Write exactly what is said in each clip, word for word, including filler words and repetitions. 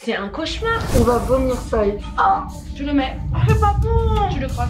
C'est un cauchemar. On va vomir ça. Ah, tu le mets. Ah, c'est pas bon. Tu le croques.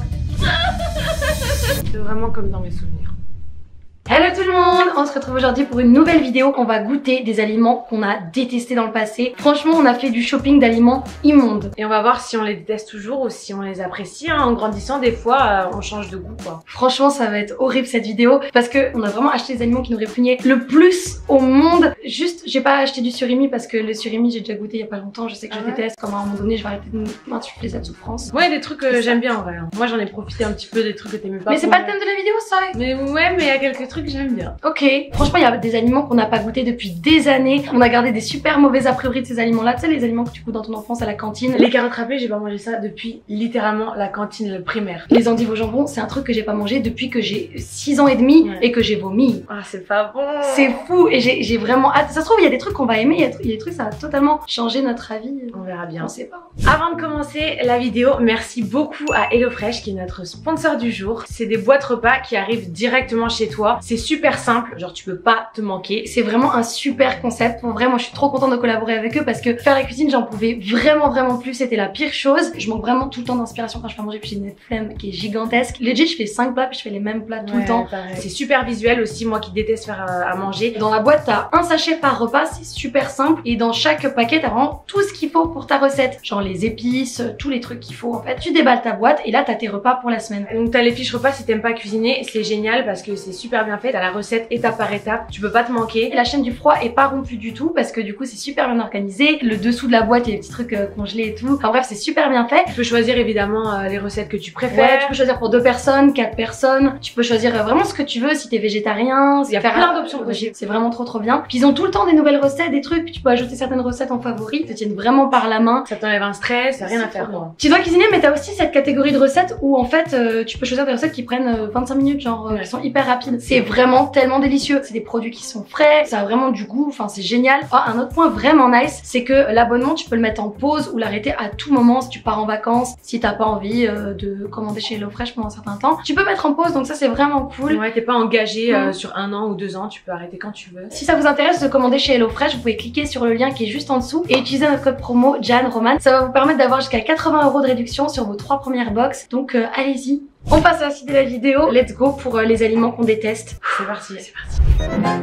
C'est vraiment comme dans mes souvenirs. Hello tout le monde, on se retrouve aujourd'hui pour une nouvelle vidéo. On va goûter des aliments qu'on a détestés dans le passé. Franchement, on a fait du shopping d'aliments immondes. Et on va voir si on les déteste toujours ou si on les apprécie. Hein. En grandissant, des fois, euh, on change de goût, quoi. Franchement, ça va être horrible cette vidéo parce que on a vraiment acheté des aliments qui nous répugnaient le plus au monde. Juste, j'ai pas acheté du surimi parce que le surimi, j'ai déjà goûté il y a pas longtemps. Je sais que ah je ouais. déteste. Comme à un moment donné, je vais arrêter de m'insuffler cette souffrance. Ouais, des trucs que j'aime bien en vrai. Moi, j'en ai profité un petit peu des trucs que t'aimais pas. Mais c'est pas le thème de la vidéo, ça. Mais ouais, mais il y a quelques trucs que j'aime bien. Ok, franchement il y a des aliments qu'on n'a pas goûté depuis des années. On a gardé des super mauvais a priori de ces aliments là. Tu sais les aliments que tu goûtes dans ton enfance à la cantine. Les carottes râpées, j'ai pas mangé ça depuis littéralement la cantine le primaire. Les endives au jambon, c'est un truc que j'ai pas mangé depuis que j'ai six ans et demi ouais. et que j'ai vomi. Ah c'est pas bon. C'est fou et j'ai vraiment hâte. Ça se trouve il y a des trucs qu'on va aimer, il y, y a des trucs ça va totalement changer notre avis. On verra bien. On sait pas. Avant de commencer la vidéo, merci beaucoup à HelloFresh qui est notre sponsor du jour. C'est des boîtes repas qui arrivent directement chez toi. C'est super simple, genre tu peux pas te manquer. C'est vraiment un super concept. Pour vrai, moi je suis trop contente de collaborer avec eux parce que faire la cuisine, j'en pouvais vraiment vraiment plus. C'était la pire chose. Je manque vraiment tout le temps d'inspiration quand je fais manger. Puis j'ai une flemme qui est gigantesque. Legit, je fais cinq plats puis je fais les mêmes plats tout ouais, le temps. C'est super visuel aussi, moi qui déteste faire euh, à manger. Dans la boîte, t'as un sachet par repas, c'est super simple. Et dans chaque paquet, t'as vraiment tout ce qu'il faut pour ta recette. Genre les épices, tous les trucs qu'il faut en fait. Tu déballes ta boîte et là t'as tes repas pour la semaine. Donc t'as les fiches repas si t'aimes pas cuisiner. C'est génial parce que c'est super bien fait. T'as la recette étape par étape. Tu peux pas te manquer. Et la chaîne du froid est pas rompue du tout parce que du coup c'est super bien organisé. Le dessous de la boîte, il y a des petits trucs euh, congelés et tout. Enfin bref, c'est super bien fait. Tu peux choisir évidemment euh, les recettes que tu préfères. Ouais, tu peux choisir pour deux personnes, quatre personnes. Tu peux choisir euh, vraiment ce que tu veux si t'es végétarien. Il y a faire plein d'options possibles. C'est vraiment trop trop bien. Puis ils ont tout le temps des nouvelles recettes, des trucs. Tu peux ajouter certaines recettes en favoris. Ils te tiennent vraiment par la main. Ça t'enlève un stress, t'as rien à faire quoi. Tu dois cuisiner mais t'as aussi cette catégorie de recettes où en fait euh, tu peux choisir des recettes qui prennent euh, vingt-cinq minutes, genre euh, ouais. qui sont hyper rapides. C'est vraiment tellement délicieux. C'est des produits qui sont frais, ça a vraiment du goût, enfin c'est génial. Oh, un autre point vraiment nice, c'est que l'abonnement tu peux le mettre en pause ou l'arrêter à tout moment si tu pars en vacances, si t'as pas envie euh, de commander chez HelloFresh pendant un certain temps. Tu peux mettre en pause donc ça c'est vraiment cool. Ouais, t'es pas engagé euh, mmh. sur un an ou deux ans, tu peux arrêter quand tu veux. Si ça vous intéresse de commander chez HelloFresh, vous pouvez cliquer sur le lien qui est juste en dessous et utiliser notre code promo Jan Roman. Ça va vous permettre d'avoir jusqu'à quatre-vingts euros de réduction sur vos trois premières box. Donc euh, allez-y. On passe à la suite de la vidéo. Let's go pour euh, les aliments qu'on déteste. C'est parti, c'est parti.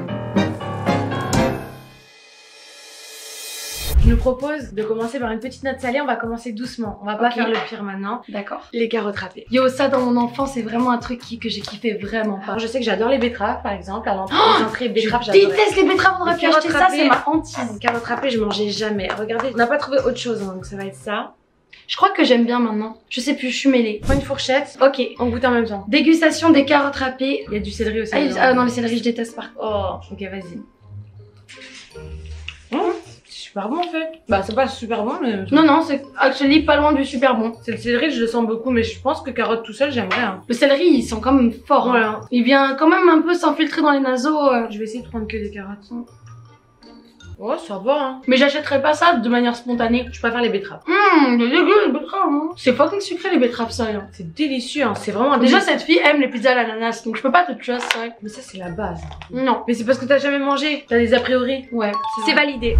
Je nous propose de commencer par une petite note salée. On va commencer doucement. On va pas okay. faire le pire maintenant. D'accord. Les carottes râpées. Yo, ça dans mon enfance, c'est vraiment un truc qui, que j'ai kiffé vraiment pas. Alors, je sais que j'adore les betteraves par exemple. À l'entrée, oh, les entrées betteraves, j'adorais. Je déteste les betteraves. On aurait pu acheter ça, c'est ma hantise. Les carottes râpées, je mangeais jamais. Regardez, on n'a pas trouvé autre chose, hein, donc ça va être ça. Je crois que j'aime bien maintenant. Je sais plus, je suis mêlée. Prends une fourchette. Ok. On goûte en même temps. Dégustation des carottes râpées. Il y a du céleri aussi. Ah, il... ah non, le céleri, je déteste pas. Oh, ok, vas-y. Mmh. Super bon en fait. Bah c'est pas super bon mais... Non non c'est actually pas loin du super bon. C'est le céleri je le sens beaucoup mais je pense que carotte tout seul j'aimerais hein. Le céleri il sent quand même fort voilà. Hein. Il vient quand même un peu s'infiltrer dans les naseaux euh. Je vais essayer de prendre que des carottes. Oh ça va hein. Mais j'achèterais pas ça de manière spontanée. Je préfère les betteraves. Hum, c'est dégueu les betteraves hein. C'est fucking sucré les betteraves ça hein. C'est délicieux hein, c'est vraiment déjà délicieux. Cette fille aime les pizzas à l'ananas donc je peux pas te trust ça. Mais ça c'est la base. Non. Mais c'est parce que t'as jamais mangé. T'as des a priori. Ouais. C'est validé.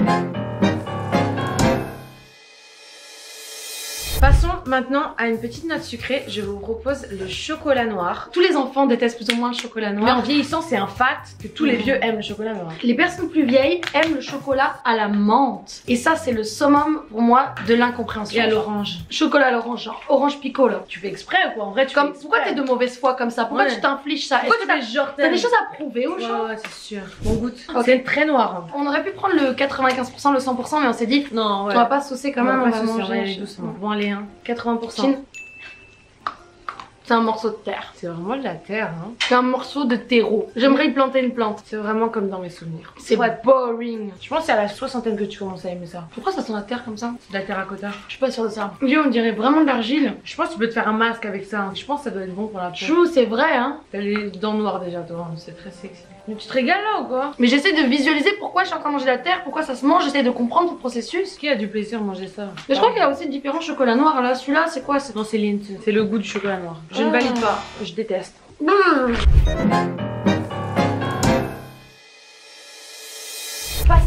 Passons maintenant à une petite note sucrée. Je vous propose le chocolat noir. Tous les enfants détestent plus ou moins le chocolat noir. Mais en vieillissant, c'est un fact que tous les vieux aiment le chocolat noir. Les personnes plus vieilles aiment le chocolat à la menthe. Et ça, c'est le summum pour moi de l'incompréhension. Et à l'orange. Chocolat à l'orange, genre orange pico là. Tu fais exprès ou quoi? En vrai, tu Comme, fais pourquoi t'es de mauvaise foi comme ça? Pourquoi ouais. tu t'infliges ça? Pourquoi tu fais genre t'as des choses à prouver aux gens? Ouais, ouais, c'est sûr. Bon goûte. Okay. C'est très noir. Hein. On aurait pu prendre le quatre-vingt-quinze pour cent, le cent pour cent, mais on s'est dit non, ouais. on va pas saucer quand même, on va, on va manger, manger. On va aller doucement. Bon allez, hein. quatre-vingts pour cent. C'est un morceau de terre. C'est vraiment de la terre, hein. C'est un morceau de terreau. J'aimerais y planter une plante. C'est vraiment comme dans mes souvenirs. C'est boring. Je pense que c'est à la soixantaine que tu commences à aimer ça. Pourquoi ça sent la terre comme ça? C'est de la terracotta. Je suis pas sûre de ça. Yo, on dirait vraiment de l'argile. Je pense que tu peux te faire un masque avec ça. Hein. Je pense que ça doit être bon pour la peau. Chou, c'est vrai, hein. T'as les dents noires déjà, toi. C'est très sexy. Mais tu te régales là ou quoi? Mais j'essaie de visualiser pourquoi je suis en train de manger la terre, pourquoi ça se mange, j'essaie de comprendre le processus. Qui a du plaisir à manger ça? Mais je crois qu'il y a aussi différents chocolats noirs là. Celui-là, c'est quoi? Non, c'est Lindt. C'est le goût du chocolat noir. Je ah. ne valide pas. Je déteste. Mmh. Passons au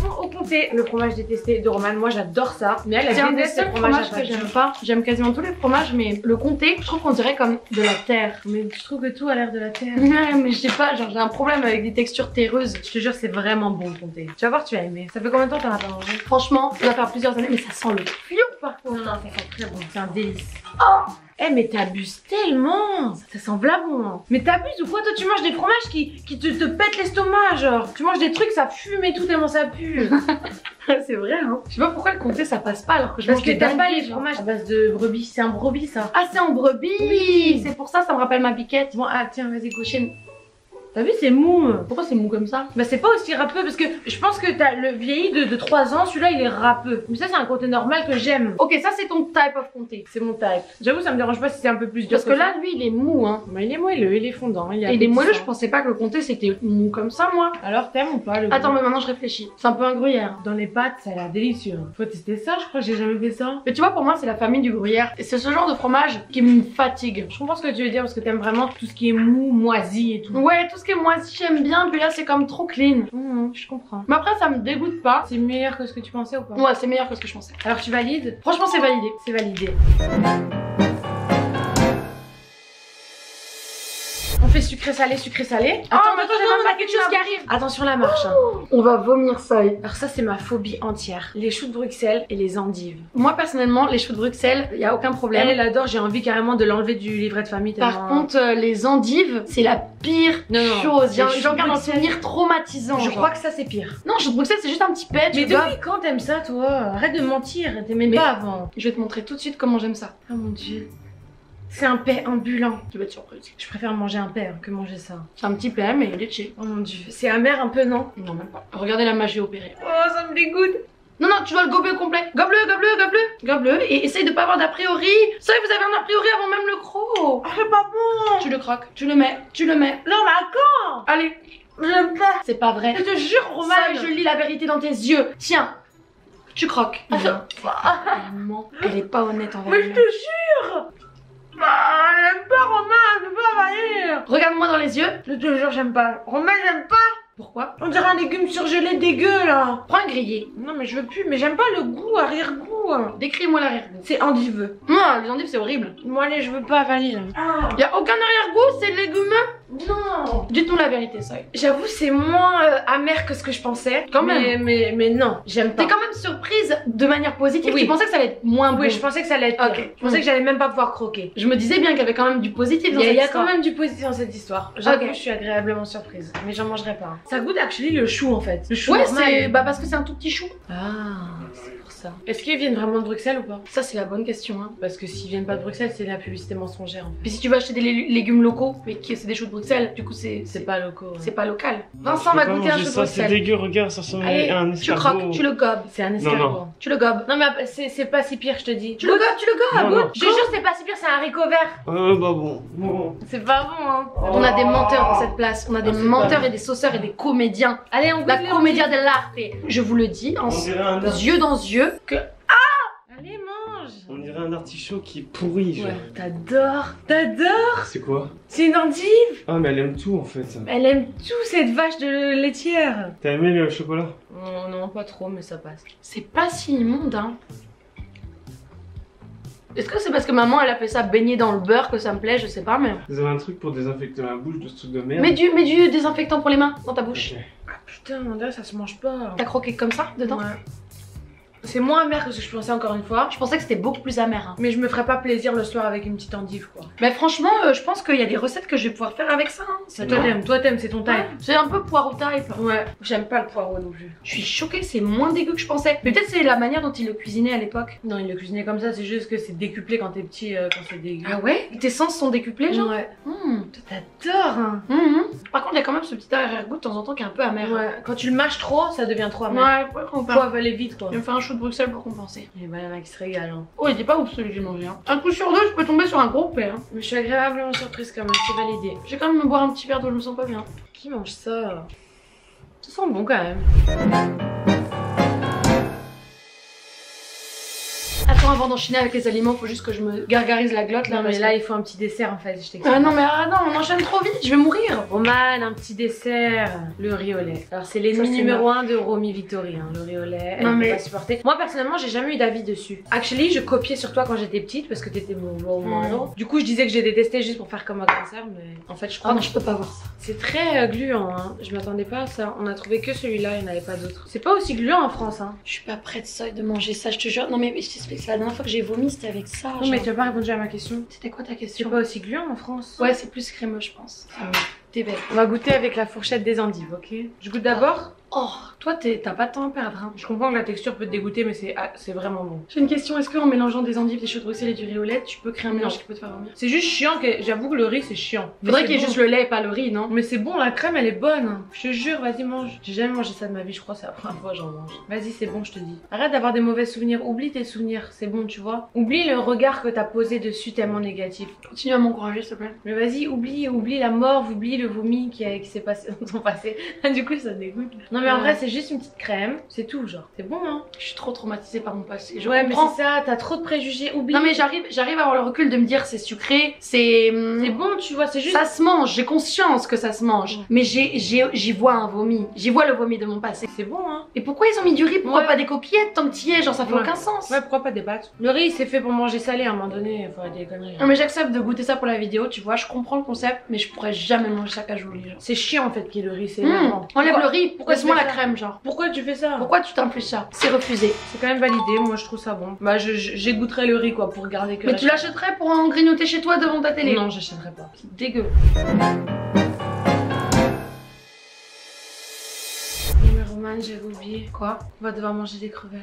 comté, le fromage détesté de Romane. Moi j'adore ça, mais elle, C'est un elle des déteste le seuls fromage fromages à que pâte. j'aime pas. J'aime quasiment tous les fromages, mais le comté, je trouve qu'on dirait comme de la terre. Mais je trouve que tout a l'air de la terre. Ouais, mais je sais pas, genre j'ai un problème avec des textures terreuses. Je te jure, c'est vraiment bon le comté. Tu vas voir, tu vas aimer. Ça fait combien de temps que t'en as pas mangé? Franchement, ça va faire plusieurs années, mais ça sent le fliou par contre. Non, non, ça sent très bon. C'est un délice. Oh! Eh mais t'abuses tellement. Ça sent v'là bon hein. Mais t'abuses ou quoi? Toi tu manges des fromages qui, qui te, te pètent l'estomac genre. Tu manges des trucs ça fume et tout tellement ça pue. C'est vrai hein. Je sais pas pourquoi le comté ça passe pas alors que je Parce mange que des t'aimes pas dingueries, les genre. fromages à base de brebis. C'est un brebis ça. Ah c'est en brebis Oui. C'est pour ça ça me rappelle ma biquette. Bon ah tiens vas-y cochine. T'as vu c'est mou. Pourquoi c'est mou comme ça? Bah c'est pas aussi râpeux parce que je pense que t'as le vieilli de, de trois ans, celui-là il est râpeux. Mais ça c'est un comté normal que j'aime. Ok, ça c'est ton type of comté. C'est mon type. J'avoue ça me dérange pas si c'est un peu plus dur. Parce que là lui il est mou hein. bah, il est moelleux, il est fondant. Il est Et il est moelleux, je appétissant. pensais pas que le comté c'était mou comme ça moi. Alors t'aimes ou pas le Attends goût? mais maintenant je réfléchis. C'est un peu un gruyère. Dans les pâtes ça a l'air délicieux. Faut tester ça, je crois que j'ai jamais fait ça. Mais tu vois pour moi c'est la famille du gruyère. Et c'est ce genre de fromage qui me fatigue. Je comprends ce que tu veux dire parce que t'aimes vraiment tout ce qui est mou, moisi et tout. Ouais, tout ce qui est moisi j'aime bien, puis là c'est comme trop clean. Mmh, je comprends. Mais après ça me dégoûte pas. C'est meilleur que ce que tu pensais ou pas? Ouais, c'est meilleur que ce que je pensais. Alors tu valides? Franchement c'est validé. C'est validé. On fait sucré salé, sucré salé. Attends, mais attends, attends, j'ai même on pas a quelque quelque chose qui arrive. Attention la marche. Hein. On va vomir ça. Alors ça c'est ma phobie entière. Les choux de Bruxelles et les endives. Moi personnellement les choux de Bruxelles, y a aucun problème. Elle, elle adore, j'ai envie carrément de l'enlever du livret de famille. Par tellement- contre euh, les endives, c'est la pire Non, non, chose. les J'en choux j'en de garde un Bruxelles- souvenir traumatisant. Je genre. crois que ça c'est pire. Non, choux de Bruxelles c'est juste un petit pet, tu Mais vois. depuis quand t'aimes ça toi? Arrête de mentir, t'aimais Mais- pas avant. Je vais te montrer tout de suite comment j'aime ça. Oh mon dieu. C'est un paix ambulant. Tu vas être surprise. Je préfère manger un paix hein, que manger ça. C'est un petit pain mais il est chill. Oh mon dieu. C'est amer un peu non? Non même pas. Regardez la magie opérée. Oh ça me dégoûte. Non, non, tu dois le gober au complet. Gobe-le, gobe-le, gobe-le. Gobe-le et essaye de pas avoir d'a priori. Ça, vous avez un a priori avant même le croc. Ah, c'est pas bon. Tu le croques, tu le mets, tu le mets. Non mais attends. Allez. J'aime pas. C'est pas vrai. Je te jure Ça, Romane. je lis la vérité dans tes yeux. Tiens. Tu croques. Ah, Non. Elle ment. Elle est pas honnête envers Mais je elle. te jure. Ah, j'aime pas Romane, je peux pas valir. Regarde-moi dans les yeux. Je te jure j'aime pas. Romane j'aime pas. Pourquoi? On dirait un légume surgelé dégueu là. Prends un grillé. Non mais je veux plus, mais j'aime pas le goût, arrière-goût. Décris-moi l'arrière-goût. C'est endiveux. Non, les endives c'est horrible. Moi allez, je veux pas avaler. Ah. Y a aucun arrière-goût, c'est légumineux. Non. Dites-nous la vérité, ça. J'avoue c'est moins euh, amer que ce que je pensais. Quand mais, même. Mais, mais non, j'aime pas. T'es quand même surprise de manière positive. Oui. Tu pensais que ça allait être moins bon. Oui, je pensais que ça allait être pire. Ok. Je pensais Mm. que j'allais même pas pouvoir croquer. Je me disais bien qu'il y avait quand même du positif dans Il y a, cette il y a histoire. quand même du positif dans cette histoire. J'avoue, Ok. je suis agréablement surprise. Mais j'en mangerai pas. Ça goûte actually le chou en fait. Le chou Ouais, normal. c'est bah parce que c'est un tout petit chou. Ah, c'est pour ça. Est-ce qu'ils viennent vraiment de Bruxelles ou pas? Ça c'est la bonne question hein. Parce que s'ils viennent pas de Bruxelles, c'est de la publicité mensongère en fait. Puis si tu veux acheter des lé- légumes locaux, mais qui c'est des choux de Bruxelles, du coup c'est C'est pas locaux. hein. c'est pas local. Je Vincent peux va pas goûter un manger chou de ça, c'est Bruxelles. dégueu, regarde, ça ressemble Allez, à un tu escargot. croques, tu le gobes, C'est un Non, escargot. non. tu le gobes. Non mais c'est c'est pas si pire, je te dis. Tu le gobes, tu le gobes. Non, non. Je te jure, c'est pas si pire, c'est un haricot vert. Euh, bah bon. bon. C'est pas bon hein. On a des menteurs dans cette place, on a des Ah, c'est menteurs pas et des sauceurs et des comédiens. Allez, on goûte La les comédia endives. dell'arte. Je vous le dis, en On dirait un, ar- yeux dans yeux, que Allez, mange. on dirait un artichaut qui est pourri, genre. Ouais, t'adores. T'adores. C'est quoi? C'est une endive. Ah, mais elle aime tout en fait. Elle aime tout cette vache de laitière. T'as aimé le chocolat? Non, non, pas trop, mais ça passe. c'est pas si immonde hein. Est-ce que c'est parce que maman elle a fait ça baigner dans le beurre que ça me plaît, je sais pas mais... Vous avez un truc pour désinfecter ma bouche de ce truc de merde? Mets du, mets du désinfectant pour les mains dans ta bouche. Ok. Ah putain, on dirait que ça se mange pas. T'as croqué comme ça dedans? Ouais. C'est moins amer que ce que je pensais encore une fois. Je pensais que c'était beaucoup plus amer. Hein. Mais je me ferais pas plaisir le soir avec une petite endive quoi. Mais franchement, euh, je pense qu'il y a des recettes que je vais pouvoir faire avec ça. Hein. C'est Toi t'aimes, toi t'aimes, c'est ton type. Ouais, c'est un peu poireau type. Ouais, j'aime pas le poireau non plus. Je suis choquée, c'est moins dégueu que je pensais. Mais peut-être c'est la manière dont il le cuisinait à l'époque. Non, il le cuisinait comme ça, c'est juste que c'est décuplé quand t'es petit, euh, quand c'est dégueu. Ah ouais? Tes sens sont décuplés genre? Ouais. Mmh. Toi t'adores hein. Mmh. Par contre, il y a quand même ce petit arrière-goût de temps en temps qui est un peu amer. Ouais. Quand tu le mâches trop, ça devient trop amer. Ouais, ouais, on Faut peut. avaler vite quoi. Je vais me faire un chou de Bruxelles pour compenser. Et bah, il y en a qui se régalent. Hein. Oh, il était pas ouf celui que j'ai mangé. Hein. Un coup sur deux, je peux tomber sur un gros père. Hein. Mais je suis agréablement surprise quand même, c'est validé. Je vais quand même me boire un petit verre d'eau, je me sens pas bien. Qui mange ça? Ça sent bon quand même. Attends, temps avant d'enchaîner avec les aliments, faut juste que je me gargarise la glotte là. Non mais là il faut un petit dessert en fait, je t'explique. Ah non mais ah non, on enchaîne trop vite, je vais mourir. Roman, un petit dessert, le riz au lait. Alors c'est l'ennemi Ça, c'est numéro un de Romy Victory, hein, le riz au lait, elle Non, peut mais- pas supporter. Moi personnellement j'ai jamais eu d'avis dessus. Actually je copiais sur toi quand j'étais petite parce que t'étais mon role model. Mm. Du coup je disais que j'ai détesté juste pour faire comme ma grande sœur, mais en fait je Ah crois non, que je peux pas voir ça. c'est très euh, gluant, hein. Je m'attendais pas à ça. On a trouvé que celui-là, il n'y en avait pas d'autres. C'est pas aussi gluant en France, hein. Je suis pas prête ça de manger ça, je te jure. Non mais je t'explique, c'est la dernière fois que j'ai vomi, c'était avec ça. Non mais genre. tu as pas répondu à ma question. C'était quoi ta C'est question? pas aussi gluant en France. Ouais, c'est plus crémeux, je pense. Ah. T'es belle. On va goûter avec la fourchette des endives, ok? Je goûte d'abord. Oh, toi t'es- t'as pas de temps à perdre. Hein. Je comprends que la texture peut te dégoûter, mais c'est ah, c'est vraiment bon. J'ai une question, est-ce qu'en mélangeant des endives, des choux de Bruxelles et du riz au lait, tu peux créer un mélange Non. qui peut te faire vomir? C'est juste chiant, que... j'avoue que le riz c'est chiant. Mais Faudrait c'est qu'il y ait bon. juste le lait et pas le riz, non? Mais c'est bon, la crème elle est bonne. Je te jure, vas-y mange. J'ai jamais mangé ça de ma vie, je crois que c'est la première fois que j'en mange. Vas-y, c'est bon, je te dis. Arrête d'avoir des mauvais souvenirs, oublie tes souvenirs, c'est bon, tu vois. Oublie le regard que t'as posé dessus tellement négatif. Continue à m'encourager, s'il te plaît. Mais vas-y, oublie, oublie la mort, oublie le vomi qui, a- qui s'est passé dans ton passé. Du coup, ça te dégoûte. Non, mais en Ouais. vrai, c'est juste une petite crème, c'est tout, genre. C'est bon, hein. Je suis trop traumatisée par mon passé. Je Ouais, comprends. mais c'est ça, t'as trop de préjugés, oublie. Non mais j'arrive, j'arrive à avoir le recul de me dire c'est sucré, c'est c'est bon, tu vois, c'est juste. ça se mange, j'ai conscience que ça se mange, Ouais. mais j'ai j'ai j'y vois un vomi, j'y vois le vomi de mon passé. C'est bon, hein. Et pourquoi ils ont mis du riz, pourquoi Ouais. pas des coquillettes tant que t'y es, genre ça fait Ouais. aucun sens. Ouais, pourquoi pas des pâtes? Le riz, c'est fait pour manger salé à un moment donné, il faut arrêter les conneries. hein. Non mais j'accepte de goûter ça pour la vidéo, tu vois, je comprends le concept, mais je pourrais jamais manger ça cajoli genre. C'est chiant en fait qu'il y ait le riz, c'est Mmh, énervant. enlève Pourquoi- le riz, pourquoi laisse-moi tu la fais ça crème genre. Pourquoi tu fais ça? Pourquoi tu t'infliges ça? C'est refusé. C'est quand même validé, moi je trouve ça bon. Bah, je- je- j'égoutterai le riz quoi pour garder que. Mais la tu l'achèterais pour en grignoter chez toi devant ta télé? Non, j'achèterai pas. C'est dégueu. Mais Roman, j'avais oublié. Quoi? On va devoir manger des crevettes.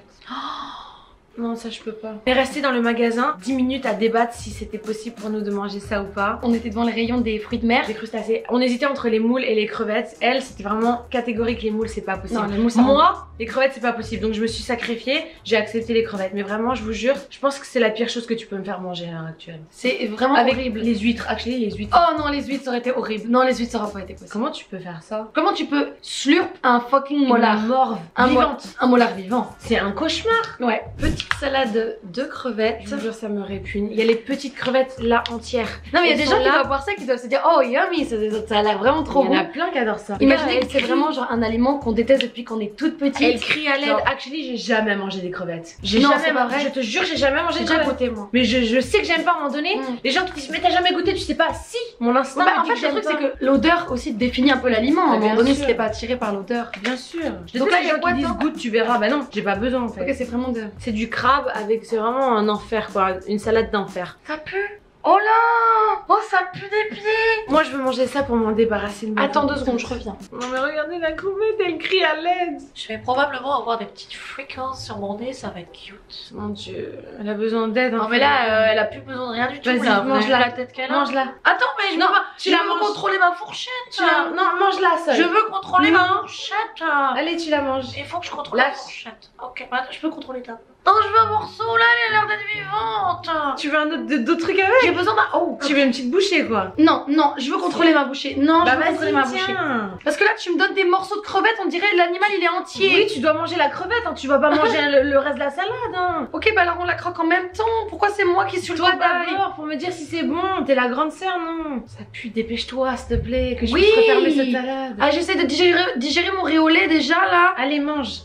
Non, ça je peux pas. On est resté dans le magasin dix minutes à débattre si c'était possible pour nous de manger ça ou pas. On était devant les rayons des fruits de mer. Des crustacés. On hésitait entre les moules et les crevettes. Elle, c'était vraiment catégorique, les moules c'est pas possible. Non, les moules, ça Moi, les crevettes c'est pas possible. Donc je me suis sacrifiée, j'ai accepté les crevettes. Mais vraiment, je vous jure, je pense que c'est la pire chose que tu peux me faire manger à l'heure actuelle. C'est vraiment Avec horrible. les huîtres, actually les huîtres. Oh non, les huîtres ça aurait été horrible. Non, les huîtres ça aurait pas été possible. Comment tu peux faire ça? Comment tu peux slurp un fucking molar? Une morve Un mo- vivante. Un molar vivant. C'est un cauchemar. Ouais. Petite salade de crevettes. Je vous jure, ça me répugne. Il y a les petites crevettes là entières. Non mais il y a Elles des sont gens qui là. doivent voir ça qui doivent se dire oh yummy, ça, ça a l'air vraiment trop Il y en a bon. plein qui adorent ça. Imaginez Regarde, que c'est elle vraiment crie. genre un aliment qu'on déteste depuis qu'on est toute petite. Elle crie à l'aide. Genre- Actually, j'ai jamais mangé des crevettes. J'ai Non, jamais c'est pas mangé. vrai. Je te jure, j'ai jamais mangé J'ai de déjà crevettes. goûté moi. Mais je, je sais que j'aime pas à un moment donné. Mm. Les gens qui disent mais t'as jamais goûté, tu sais pas. Si, mon instinct. Ouais, bah, me en dit fait que le j'aime truc pas. c'est que l'odeur aussi définit un peu l'aliment. À un Ah, moment bien donné sûr. si t'es pas attiré par l'odeur. Bien sûr. Je Donc Donc là, là, il les y a gens quoi qui disent dedans goûte, tu verras. Bah non, j'ai pas besoin en fait. Ok, c'est vraiment de. C'est du crabe avec, c'est vraiment un enfer quoi, une salade d'enfer. Ça pue. Oh là. Oh ça pue des pieds. Moi je veux manger ça pour m'en débarrasser. de ma Attends vie. deux secondes, je reviens. Non mais regardez la crevette, elle crie à l'aide. Je vais probablement avoir des petites fréquences sur mon nez, ça va être cute. Mon dieu, elle a besoin d'aide. Non hein. mais là, euh, elle a plus besoin de rien du tout. Vas-y, là. Vous avez mange-la. vu la tête qu'elle a. Mange-la. Attends, mais je Non, veux pas. tu je la veux manges. contrôler ma fourchette. Tu la... Non, mange-la seule. Je veux contrôler Non. ma fourchette. Allez, tu la manges. Il faut que je contrôle Lâche. la fourchette. Ok, bah, je peux contrôler ta. Non, je veux un morceau là, elle a l'air d'être vivante. Tu veux un autre, d'autres trucs avec? J'ai besoin d'un. Oh. Tu veux une petite bouchée quoi? Non, non, je veux contrôler ma bouchée. Non, Bah je veux contrôler ma vas-y, bouchée. tiens. Parce que là, tu me donnes des morceaux de crevettes, on dirait l'animal il est entier. Oui, tu dois manger la crevette, hein. Tu vas pas manger le, le reste de la salade. Hein. Ok, bah alors on la croque en même temps. Pourquoi c'est moi qui suis le Toi cobaye? d'abord pour me dire si c'est bon. T'es la grande sœur, non? Ça pue, dépêche-toi, s'il te plaît, que je Oui. puisse refermer cette salade. Ah, j'essaie de digérer, digérer mon riz au lait déjà là. Allez, mange.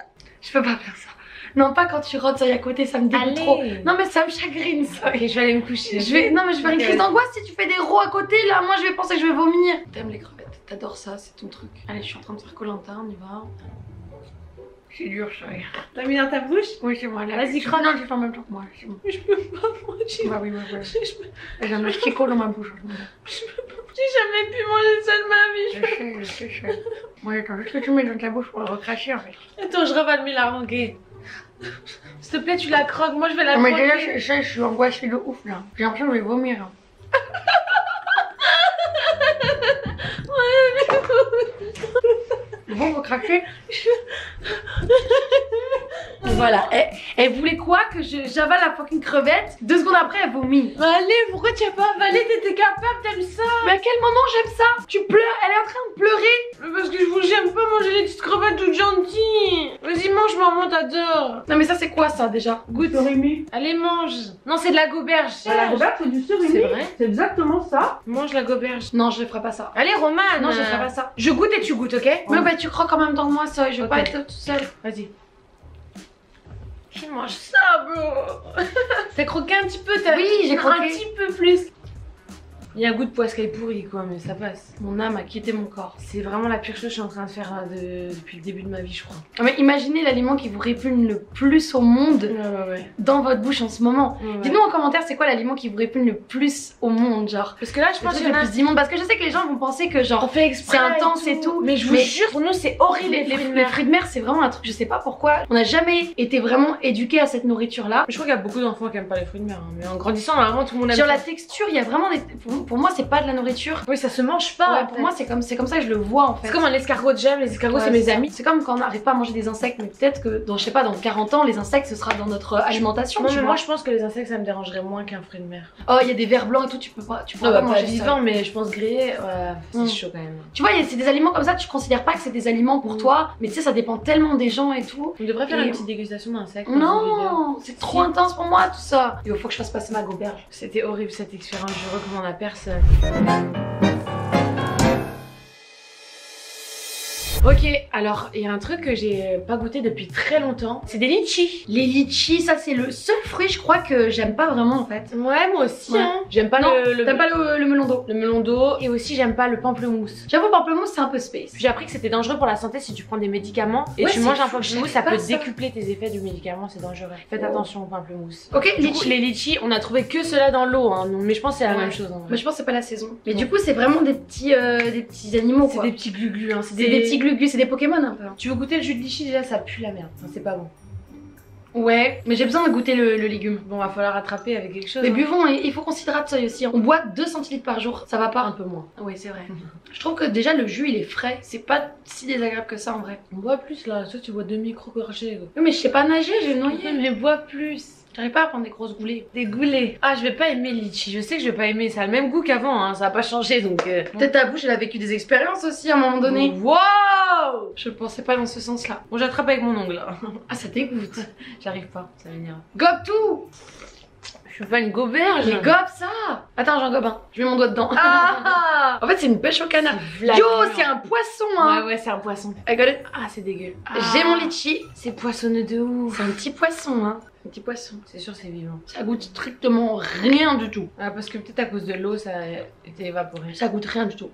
Je peux pas faire ça. Non, pas quand tu rotes ça y à côté, ça me dégoûte Allez. trop. Non, mais ça me chagrine ça. Ok, je vais aller me coucher. Je vais, non, mais je vais faire une Ok. crise d'angoisse si tu fais des rots à côté là. Moi, je vais penser que je vais vomir. T'aimes les crevettes, t'adores ça, c'est ton truc. Allez, je suis en train de faire Koh-Lanta, on y va. C'est dur ça. T'as mis dans ta bouche? Oui, c'est moi là. Vas-y, Je- croque. Non, je fais en même temps que moi. C'est bon. Je peux pas, moi, j'ai Bah oui, bah oui. je- je- J'ai un petit dans ma bouche. j'ai jamais pu manger ça de ma vie. Je sais, je sais, je sais. Moi, j'attends juste que tu mets dans ta bouche pour le recracher en fait. Attends, je ravale mes larmes, ok. S'il te plaît, tu la croques, moi je vais la Non, mais croquer. déjà, je, je, je suis angoissée de ouf là. J'ai l'impression que je vais vomir. hein. Bon, vous craquez. Voilà, elle, elle voulait quoi? Que je- j'avale la fucking crevette? Deux secondes après, elle vomit. Mais allez, pourquoi tu as pas avalé? T'étais capable, t'aimes ça? Mais à quel moment j'aime ça? Tu pleures, elle est en train de pleurer. Mais parce que je vous j'aime pas manger les petites crevettes toutes gentilles. Vas-y, mange, maman, t'adore. Non mais ça c'est quoi ça déjà? Goûte. Surimi. Allez, mange. Non, c'est de la goberge. Bah, la goberge, c'est du surimi. C'est vrai? C'est exactement ça. Mange la goberge. Non, je ne ferai pas ça. Allez, Romane. Non, je ne ferai pas ça. Je goûte et tu goûtes, ok? Mais bah tu croques en même temps que moi ça, je veux Ok. pas être toute seule. Vas-y. Qui mange ça, bro? T'as croqué un petit peu, t'as... Oui, j'ai croqué. Un petit peu plus. Il y a un goût de poiscaille pourri, quoi, mais ça passe. Mon âme a quitté mon corps. C'est vraiment la pire chose que je suis en train de faire euh, de... depuis le début de ma vie, je crois. Ah, mais imaginez l'aliment qui vous répugne le plus au monde Ouais, ouais, ouais. dans votre bouche en ce moment. Ouais, ouais. Dites-nous en commentaire c'est quoi l'aliment qui vous répugne le plus au monde, genre. Parce que là, je Le pense truc qu'il y le en a... plus d'immonde. Parce que je sais que les gens vont penser que On genre fait exprès c'est intense et et tout. Mais je vous Mais- jure, pour nous, c'est horrible les, les, les- fruits de les mer. fruits de mer c'est vraiment un truc, je sais pas pourquoi. On n'a jamais été vraiment éduqués à cette nourriture là. Je crois qu'il y a beaucoup d'enfants qui aiment pas les fruits de mer. Hein. Mais en grandissant, normalement, tout le monde aime Sur ça. la texture, il y a vraiment des. Pour, pour moi, c'est pas de la nourriture. Oui, ça se mange pas. Ouais, pour moi, c'est comme, c'est comme ça que je le vois en fait. c'est comme un escargot de j'aime. Les escargots, Ouais, c'est mes ça. amis. C'est comme quand on n'arrive pas à manger des insectes, mais peut-être que dans, je sais pas, dans quarante ans, les insectes ce sera dans notre euh, alimentation. Non, tu mais vois. moi, je pense que les insectes, ça me dérangerait moins qu'un fruit de mer. Oh, il y a des vers blancs et tout, tu peux pas, tu peux Non, pas bah, pas manger vivant, ça. mais je pense grillé, ouais, c'est Mm. chaud quand même. Tu vois, il y a- c'est des aliments comme ça, tu considères pas que c'est des aliments pour Mm. toi, mais tu sais, ça dépend tellement des gens et tout. On devrait faire Et- une petite dégustation d'insectes. dans une vidéo. Non, c'est trop intense pour moi tout ça. Il faut que je fasse passer ma goberge. C'était horrible cette expérience, je recommande à personne. Ok, alors il y a un truc que j'ai pas goûté depuis très longtemps, c'est des litchis. Les litchis, ça c'est le seul fruit, je crois que j'aime pas vraiment en fait. Ouais, moi aussi. Ouais. Hein. J'aime pas non, le, le, t'aimes pas le, le melon d'eau. le melon d'eau et aussi j'aime pas le pamplemousse. J'avoue, pamplemousse c'est un peu space. J'ai appris que c'était dangereux pour la santé si tu prends des médicaments et Ouais, tu c'est manges un fou, je pamplemousse, savais ça pas peut ça. décupler tes effets du médicament, c'est dangereux. Faites attention au pamplemousse. Ok, Du coup, litchi. les litchis, on a trouvé que ceux-là dans l'eau, hein, donc- mais je pense que c'est la Ouais. même chose. En vrai. Mais je pense que c'est pas la saison. Mais Ouais. du coup, c'est vraiment des petits, euh, des petits animaux C'est quoi. des petits gluglus, hein, c'est C'est des petits glugus, c'est des Pokémon un peu. Tu veux goûter le jus de litchi déjà, ça pue la merde, enfin, c'est pas bon. Ouais, mais j'ai besoin de goûter le, le légume. Bon, va falloir rattraper avec quelque chose. Mais hein. buvons, et il faut qu'on s'hydrate ça aussi. On boit deux centilitres par jour, ça va pas Un peu moins. Oui, c'est vrai. Je trouve que déjà le jus il est frais, c'est pas si désagréable que ça en vrai. On boit plus là, toi tu bois deux micro-gorgées. Oui, mais je sais pas nager, je vais me noyer. Mais bois plus. J'arrive pas à prendre des grosses goulées. Des goulets. Ah, je vais pas aimer le litchi. Je sais que je vais pas aimer. Ça a le même goût qu'avant, hein. Ça a pas changé donc. Euh... Peut-être ta bouche elle a vécu des expériences aussi à un moment donné. Wow! Je pensais pas dans ce sens là. Bon, j'attrape avec mon ongle là. Ah, ça dégoûte. J'arrive pas, ça m'énerve. Gobe tout. Je suis pas une goberge. Mais gobe ça. Attends, j'en gobe un. Je mets mon doigt dedans. Ah! En fait, c'est une pêche au canard. C'est Yo, flagrant. c'est un poisson hein. Ouais, ouais, c'est un poisson. I got it. Ah, c'est dégueu. J'ai mon litchi. C'est poissonneux de ouf. C'est un petit poisson hein. Un petit poisson. C'est sûr, c'est vivant. Ça goûte strictement rien du tout. Ah, parce que peut-être à cause de l'eau, ça a été évaporé. Ça goûte rien du tout.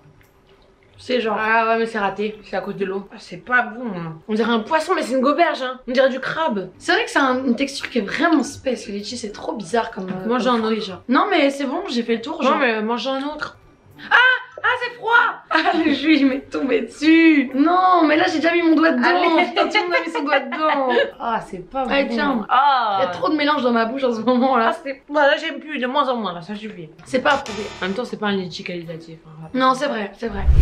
C'est genre. Ah ouais, mais c'est raté. C'est à cause de l'eau. Ah, c'est pas bon. Hein. On dirait un poisson, mais c'est une goberge. Hein. On dirait du crabe. C'est vrai que c'est un- une texture qui est vraiment space. Le litchi, c'est trop bizarre comme. euh, Moi, comme j'en fruit, ai. genre. Non, mais c'est bon, j'ai fait le tour. Genre. Non, mais mange un autre. Ah, c'est froid. Ah, le jus, il m'est tombé dessus. Non, mais là, j'ai déjà mis mon doigt dedans. Allez. Putain, tout le monde a mis son doigt dedans. Ah, c'est pas bon. Allez, tiens. Ah. Il y a trop de mélange dans ma bouche en ce moment Ah, là. c'est. Bah, là, j'aime plus. De moins en moins, là, ça suffit. C'est pas approuvé. En même temps, c'est pas un litchi qualitatif. Hein. Non, c'est vrai, c'est vrai.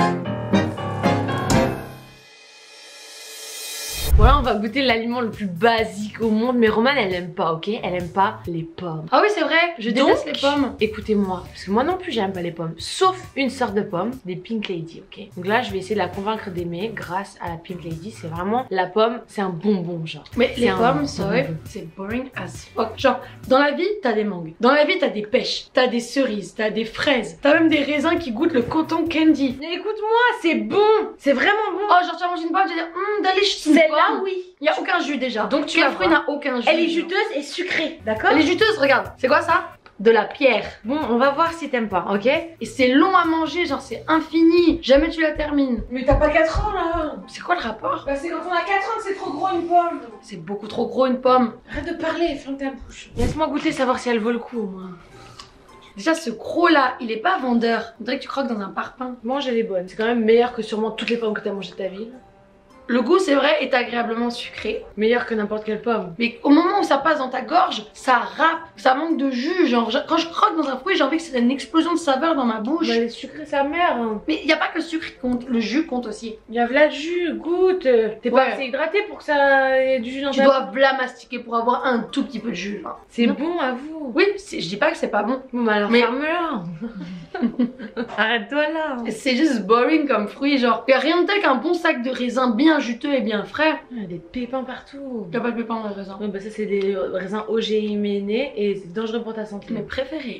Voilà, on va goûter l'aliment le plus basique au monde. Mais Romane, elle aime pas, ok? Elle aime pas les pommes. Ah oui, c'est vrai, je Donc, déteste les pommes. Écoutez-moi, parce que moi non plus j'aime pas les pommes, sauf une sorte de pomme, des Pink Lady, ok? Donc là je vais essayer de la convaincre d'aimer grâce à la Pink Lady, c'est vraiment la pomme, c'est un bonbon genre. Mais C'est les un- pommes, un c'est vrai, bonbon. c'est boring as fuck. Genre, dans la vie, t'as des mangues. Dans la vie, t'as des pêches. T'as des cerises, t'as des fraises. T'as même des raisins qui goûtent le coton candy. Mais écoute-moi, c'est bon, c'est vraiment bon. Oh, genre, tu vas manger une pomme, tu vas dire, hum, delish, c'est une Celle-là pomme. oui. Il y a aucun jus déjà. Donc tu Quel vas fruit voir. n'a aucun jus? Elle est genre. juteuse et sucrée, d'accord? Elle est juteuse, regarde. C'est quoi ça? De la pierre. Bon, on va voir si t'aimes pas, ok? Et c'est long à manger, genre c'est infini. Jamais tu la termines. Mais t'as pas quatre ans là. C'est quoi le rapport? Bah c'est quand on a quatre ans que c'est trop gros une pomme. C'est beaucoup trop gros une pomme. Arrête de parler, ferme ta bouche. Laisse-moi goûter, savoir si elle vaut le coup au moins. Déjà ce croc là, il est pas vendeur. On dirait que tu croques dans un parpaing. Mange, elle est bonne. C'est quand même meilleur que sûrement toutes les pommes que t'as mangées de ta vie. Le goût, c'est vrai, est agréablement sucré. Meilleur que n'importe quelle pomme. Mais au moment où ça passe dans ta gorge, ça râpe, ça manque de jus. Genre, je- quand je croque dans un fruit, j'ai envie que c'est une explosion de saveur dans ma bouche. Bah, le sucré, sa mère. Hein. Mais il n'y a pas que le sucre qui compte, le jus compte aussi. Il y a là le jus, goûte. T'es pas Ouais. assez hydraté pour que ça ait du jus dans Tu ta dois la mastiquer pour avoir un tout petit peu de jus. genre. C'est Non. bon à vous. Oui, c'est- je dis pas que c'est pas bon. Bon, bah alors Mais- ferme-la. Arrête-toi là. C'est juste boring comme fruit, genre. Y a rien de tel qu'un bon sac de raisins bien juteux et bien frais. Il y a des pépins partout. Y'a pas de pépins dans les raisins. Ouais, bah ça c'est des raisins O G I ménés et c'est dangereux pour ta santé. Mes préférés.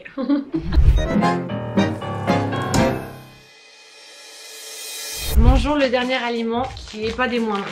Mangeons le dernier aliment qui est pas des moindres.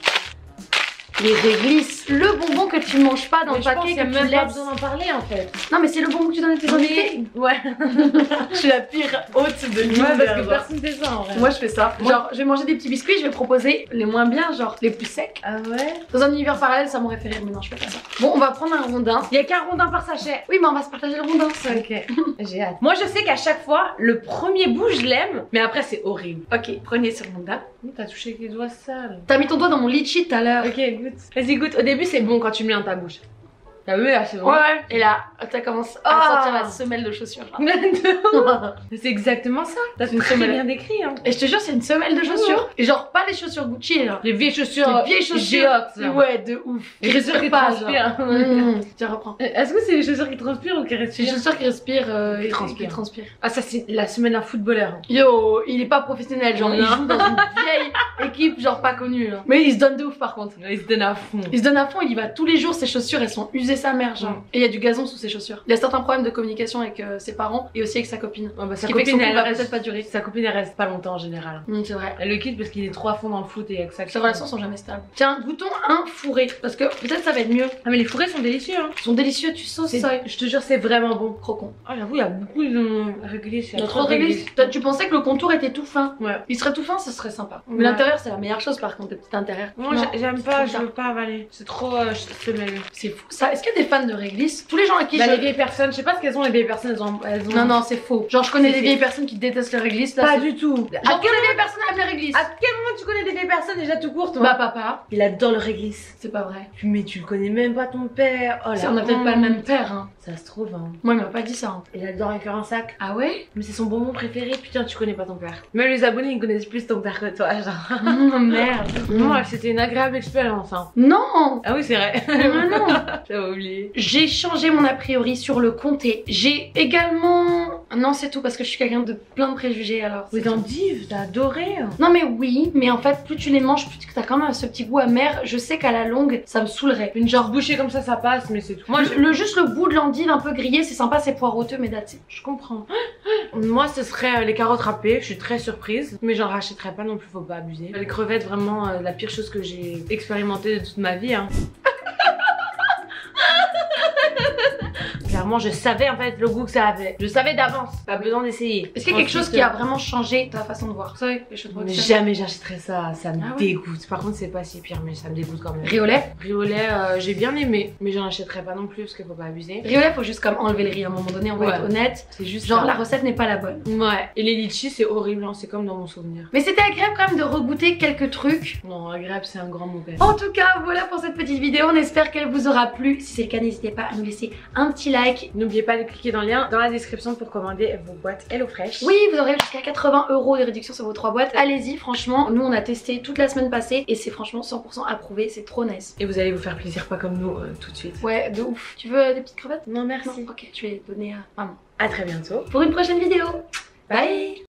Les réglisses. Le bonbon que tu manges pas dans Mais le je pense paquet qu'il y a que tu même pas laisses. besoin d'en parler en fait. Non mais c'est le bonbon que tu donnes à tes invités. Ouais. Je suis la pire hôte de l'univers. Ouais, parce que genre. personne fait ça en vrai. Moi je fais ça. Moi- Genre je vais manger des petits biscuits, je vais proposer les moins bien, genre les plus secs. Ah ouais. Dans un univers parallèle ça m'aurait fait rire mais non je fais pas ça. Bon on va prendre un rondin. Il y a qu'un rondin par sachet. Oui mais on va se partager le rondin. Ok. J'ai hâte. Moi je sais qu'à chaque fois, le premier bout je l'aime, mais après c'est horrible. Ok, prenez ce rondin. T'as touché avec les doigts sales. T'as mis ton doigt dans mon litchi tout à l'heure. Ok, goûte. Vas-y, goûte. Au début, c'est bon quand tu le mets dans ta bouche. T'as vu là, c'est bon. Ouais. Et là, t'as commencé à Ah. sortir la semelle de chaussure. là. C'est exactement ça. T'as une très semelle. bien décrit. Hein. Et je te jure, c'est une semelle de chaussures. Et genre, pas les chaussures Gucci là. Les vieilles chaussures. Les vieilles chaussures. géantes, là. Ouais, de ouf. Les chaussures qui pas, transpirent. genre. Mmh. Tiens, reprends. Est-ce que c'est les chaussures qui transpirent ou qui C'est les respirent? chaussures qui respirent euh, Qui et transpirent. qui transpirent. Ah, ça, c'est la semaine d'un footballeur. Yo, il est pas professionnel, genre, il Non. joue dans une vieille équipe, genre pas connue. Là. Mais il se donne de ouf par contre. Il se donne à fond. Il se donne à fond, il y va tous les jours, ses chaussures elles sont usées sa mère, genre. Mm. Et il y a du gazon sous ses chaussures. Il a certains problèmes de communication avec euh, ses parents et aussi avec sa copine. Ouais, bah, Ce sa qui fait que son copine, couple elle va reste... peut-être pas durer. Sa copine, elle reste pas longtemps en général. Mm, c'est vrai. Elle le quitte parce qu'il est trop à fond dans le foot et avec ça. Ses relations sont jamais stables. Tiens, goûtons un fourré, parce que peut-être ça va être mieux. Ah, mais les fourrés sont délicieux. Hein. Ils sont délicieux, tu sauces C'est- ça. Je te jure, c'est vraiment bon. Crocon. Ah, j'avoue, il y a beaucoup de réglisse. Il y a trop de réglisse. Toi, tu pensais que le contour était tout fin. Ouais. Il serait tout fin, ce serait sympa. Ouais. Mais l'intérieur, c'est la meilleure chose par contre, le petit intérieur. Moi, Non, j'ai- j'aime c'est pas, trop je tard. veux pas avaler. C'est trop euh, semelle. C'est fou. Ça, est-ce qu'il y a des fans de réglisse? Tous les gens à qui Bah, je... les vieilles personnes, je sais pas ce qu'elles ont, les vieilles personnes, elles ont. Elles ont... Non, non, c'est faux. Genre, je connais Si, des si. vieilles personnes qui détestent les réglisses. Là, Pas c'est- du tout. Genre, À que les vieilles personnes aiment les réglisses. À quel moment tu connais des vieilles personnes déjà tout court, toi? Bah, papa. Il adore le réglisse. C'est pas vrai. Mais tu le connais même pas ton père. Oh là. On a peut-être pas le même père, hein. Ça se trouve, hein. Moi, il m'a pas dit ça. Hein. Il adore en faire un sac. Ah ouais? Mais c'est son bonbon préféré. Putain, tu connais pas ton père. Même les abonnés, ils connaissent plus ton père que toi, genre. Oh merde. Moi, c'était une agréable expérience, hein. Non. Ah oui, c'est vrai. Mais non. J'avais oublié. J'ai changé mon a priori sur le comté. J'ai également... Non, c'est tout parce que je suis quelqu'un de plein de préjugés alors. Oui, c'est dans tout. Div, t'as adoré. Non mais oui, mais en fait plus tu les manges, plus t'as quand même ce petit goût amer. Je sais qu'à la longue, ça me saoulerait. Une genre bouchée comme ça, ça passe, mais c'est tout. Moi, Moi, je, le, juste le goût de l'endive un peu grillé, c'est sympa, c'est poiroteux, mais that's it. je comprends. Moi, ce serait euh, les carottes râpées. Je suis très surprise, mais j'en rachèterai pas non plus, faut pas abuser. Les crevettes, vraiment euh, la pire chose que j'ai expérimentée de toute ma vie. Hein. Clairement, je savais en fait le goût que ça avait. Je savais d'avance. Pas besoin d'essayer. Est-ce qu'il y a quelque chose Ensuite, qui a euh, vraiment changé ta façon de voir? Ça, les choses de Mais Bruxelles. jamais j'achèterais ça, ça me Ah ouais. dégoûte. Par contre, c'est pas si pire, mais ça me dégoûte quand même. Riz au lait? Riz au lait, euh, j'ai bien aimé, mais j'en achèterais pas non plus parce qu'il faut pas abuser. Riz au lait, faut juste comme enlever le riz à un moment donné, on va Ouais. être honnête. C'est juste Genre ça. la recette n'est pas la bonne. Ouais. Et les litchis, c'est horrible, hein, c'est comme dans mon souvenir. Mais c'était agréable quand même de regoûter quelques trucs. Non, agréable, c'est un grand mot quand même. En tout cas, voilà pour cette petite vidéo. On espère qu'elle vous aura plu. Si c'est le cas, n'hésitez pas à nous laisser un petit like. N'oubliez pas de cliquer dans le lien dans la description pour commander vos boîtes HelloFresh. Oui, vous aurez jusqu'à quatre-vingts euros de réduction sur vos trois boîtes. Allez-y, franchement. Nous, on a testé toute la semaine passée et c'est franchement cent pour cent approuvé. C'est trop nice. Et vous allez vous faire plaisir, pas comme nous, euh, tout de suite. Ouais, de ouf. Tu veux euh, des petites crevettes? Non, merci. Non, ok, je vais donner à maman. À très bientôt. Pour une prochaine vidéo. Bye.